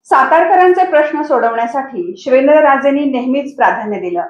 सातारकरांचे प्रश्न सोडवण्यासाठी शिवेंद्रराजेंनी नेहमीच प्राधान्य दिलं.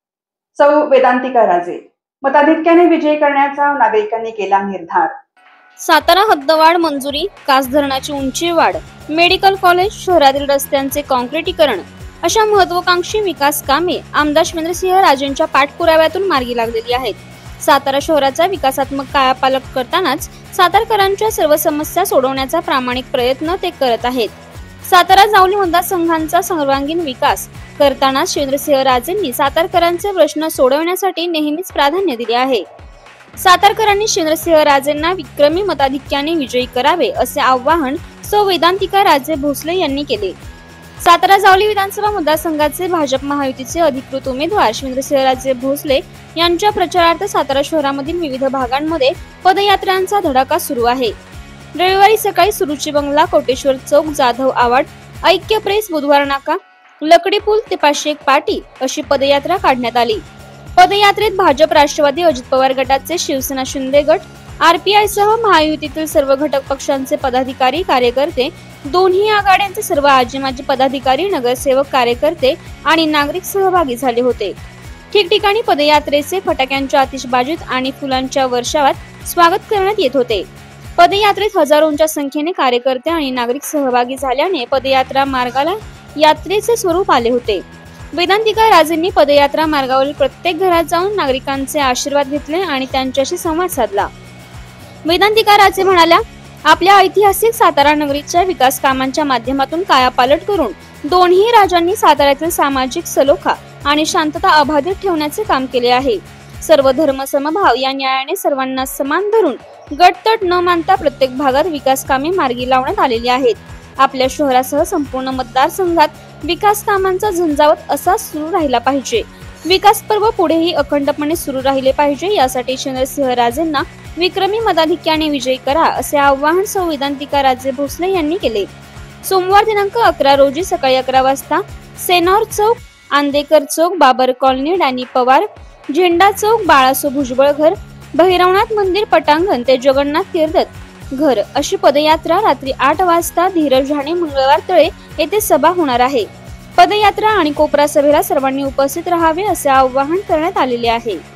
सौ वेदांतिका राजे मताधिक्याने विजय करण्याचा नागरिकांनी केला निर्धार. सातारा हद्दवाढ मंजुरी, कास धरणाची उंची वाढ, मेडिकल कॉलेज, शहरातील रस्त्यांचे कॉन्क्रिटीकरण अशा महत्वाकांक्षी विकास कामे आमदार शिवेंद्रसिंह राजेंच्या पाठपुराव्यातून मार्गी लागलेली आहेत. सातारा शहराचा विकासात्मक कायापालट करतानाच सातारकरांच्या सर्व समस्या सोडवण्याचा प्रामाणिक प्रयत्न ते करत आहेत. सातारा जावली मतदारसंघांचा सर्वांगीण विकास करताना शिवेंद्रसिंह राजेंनी सातारकरांचे प्रश्न सोडवण्यासाठी नेहमीच प्राधान्य दिले आहे. सातारकरांनी शिवेंद्रसिंह राजेंना विक्रमी मताधिक्याने विजयी करावे असे आवाहन सौ वेदांतिका राजे भोसले यांनी केले. सातारा जावली विधानसभा मतदारसंघाचे भाजप महायुतीचे अधिकृत उमेदवार शिवेंद्रसिंह राजे भोसले यांच्या प्रचारार्थ सातारा शहरामधील विविध भागांमध्ये पदयात्रांचा धडाका सुरू आहे. रविवारी सकाळी सुरुची बंगला, कोटेश्वर चौक, जाधव आवाड, ऐक्य प्रेस, बुधवार नाका, लकडी पूल ते पाचशे पाटी अशी पदयात्रा काढण्यात आली. पदयात्रेत भाजप, राष्ट्रवादी, अजित पवार गटाचे, शिवसेना, शिंदे गट, आरपीआय सह महायुतीतील सर्व घटक पक्षांचे पदाधिकारी, कार्यकर्ते, दोन्ही आघाड्यांचे सर्व आजी माजी पदाधिकारी, नगरसेवक, कार्यकर्ते आणि नागरिक सहभागी झाले होते. ठिकठिकाणी पदयात्रेचे फटाक्यांच्या आतिषबाजीत आणि फुलांच्या वर्षावात स्वागत करण्यात येत होते. पदयात्रेत हजारोंच्या संख्येने कार्यकर्ते आणि नागरिक सहभागी झाल्याने पदयात्रा मार्गाला यात्रेचे स्वरूप आले होते. वेदांतिका राजेंनी पदयात्रा मार्गावरील प्रत्येक घरात जाऊन नागरिकांचे आशीर्वाद घेतले आणि त्यांच्याशी संवाद साधला. वेदांतिका राजे म्हणाल्या, आपल्या ऐतिहासिक सातारा नगरीच्या विकास कामांच्या माध्यमातून कायापालट करून दोन्ही राजांनी साताऱ्यातील सामाजिक सलोखा आणि शांतता अबाधित ठेवण्याचे काम केले आहे. सर्व धर्म समभाव या न्यायाने सर्वांना समान धरून गटतट न मानता प्रत्येक भागात विकास कामे मार्गी लावण्यात आलेली आहेत. आपल्या शहरासह संपूर्ण मतदारसंघात विकास कामांचा झंझावत असा सुरू राहिला पाहिजे. विकास पर्व पुढेही अखंडपणे सुरू राहिले पाहिजे. यासाठी शिवेंद्रसिंह राजेंना विक्रमी मताधिक्याने विजयी करा असे आवाहन सौ वेदांतिका राजे भोसले यांनी केले. सोमवार दिनांक 11 रोजी सकाळी 11 वाजता सेनॉर चौक, आंदेकर चौक, बाबर कॉलनी, डॅनी पवार, झेंडा चौक, बाळासो भुजबळ घर, भैरवनाथ मंदिर पटांगण ते जगन्नाथ तीर्थ घर अशी पदयात्रा रात्री 8 वाजता धीरज ढाणे मंगळवार तळे येथे सभा होणार आहे. पदयात्रा आणि कोपरा सभेला सर्वांनी उपस्थित राहावे असे आवाहन करण्यात आलेले आहे.